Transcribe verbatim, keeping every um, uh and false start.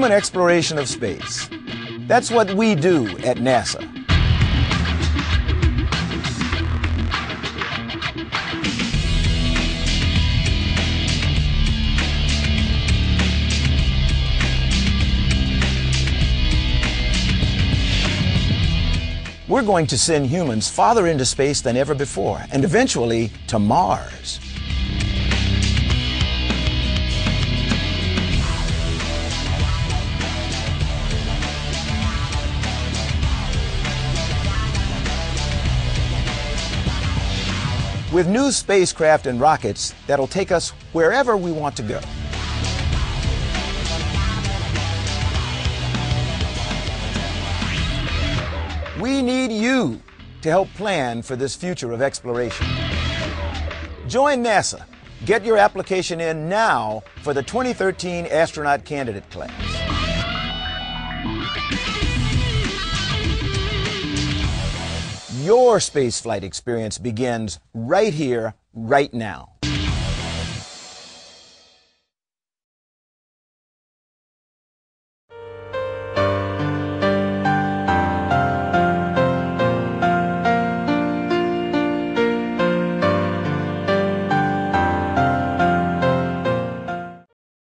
human exploration of space. That's what we do at NASA. We're going to send humans farther into space than ever before, and eventually to Mars. With new spacecraft and rockets that'll take us wherever we want to go. We need you to help plan for this future of exploration. Join NASA. Get your application in now for the twenty thirteen astronaut candidate class. Your spaceflight experience begins right here, right now.